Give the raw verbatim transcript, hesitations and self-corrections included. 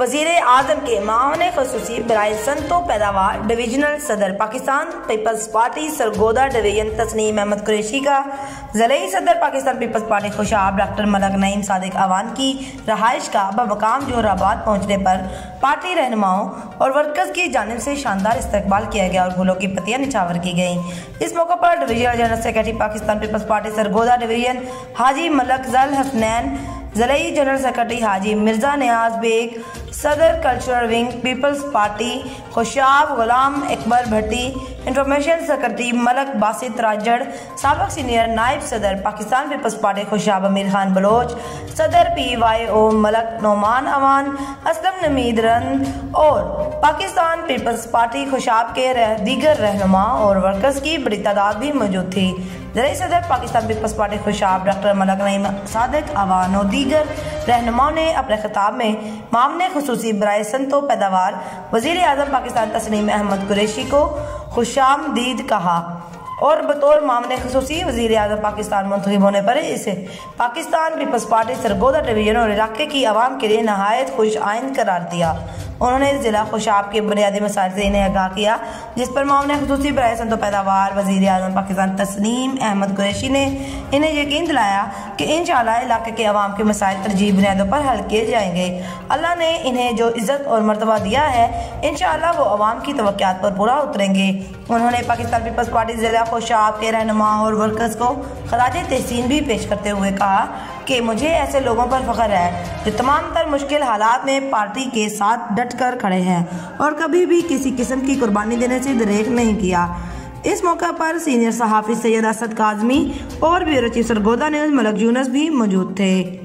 वजीर आजम के मामले खसूसी बराए सनतो पैदावार डिवीजनल सदर Pakistan Peoples Party Sargodha division Tasneem Ahmad Qureshi का ज़िले सदर Pakistan Peoples Party Khushab doctor Malik Naeem Sadiq Awan की रहाइश का बमकाम जोहराबाद पहुँचने पर पार्टी रहनुमाओं और वर्कर्स की जानिब से शानदार इस्तकबाल किया गया और फूलों की पत्तियां निछावर की गयी। इस मौके पर divisional general secretary Pakistan Peoples Party Sargodha division Haji Malik Jal Hasnain, ज़िले जनरल सेक्रेटरी हाजी मिर्जा नियाज बेग, सदर cultural wing Peoples Party Khushab Ghulam Akbar Bhatti, information secretary Malik Basit Rajar, साबिक सीनियर नायब सदर पाकिस्तान पीपल्स पार्टी खुशाब अमीर खान बलोच, सदर P Y O Malik Noman Awan, Aslam Namid Rind और पाकिस्तान पीपल्स पार्टी खुशाब के रह, दीगर रहनुमा और वर्कर्स की बड़ी तादाद भी मौजूद थी। ज़िले सदर Pakistan Peoples Party Khushab doctor Malik Naeem Sadiq Awan और दीगर रहनुमाओं ने अपने खिताब में मामले खसूसी बराए सनतो पैदावार वजीर आजम पाकिस्तान तस्नीम अहमद कुरैशी को खुशामदीद कहा और बतौर मामले खसूसी वजीर आजम पाकिस्तान मुंतखब होने पर इसे Pakistan Peoples Party Sargodha division और इलाके की आवाम के लिए नहायत खुश आइंद करार दिया। उन्होंने जिला खुशाब के बुनियादी मसाइल से इन्हें आगाह किया, जिस पर मामले खसूसी बराए सनतो पैदावार वजीर आजम पाकिस्तान तस्नीम अहमद कुरैशी ने इन्हें यकीन दिलाया कि इंशाअल्लाह इलाके के अवाम के मसाइल तरजीह बुनियादों पर हल किए जाएंगे। अल्लाह ने इन्हें जो इज्जत और मर्तबा दिया है इंशाअल्लाह वो अवाम की तवक्कुआत पर पूरा उतरेंगे। उन्होंने पाकिस्तान पीपल्स पार्टी जिला खुशाब के रहनुमा और वर्कर्स को खराज तहसीन भी पेश करते हुए कहा कि मुझे ऐसे लोगों पर फख्र है जो तमाम तर मुश्किल हालात में पार्टी के साथ डट कर खड़े हैं और कभी भी किसी किस्म की कुर्बानी देने से दरेक नहीं किया। इस मौका पर सीनियर सहाफ़ी सैयद असद काज़मी और bureau chief Sargodha news Malik Younus भी मौजूद थे।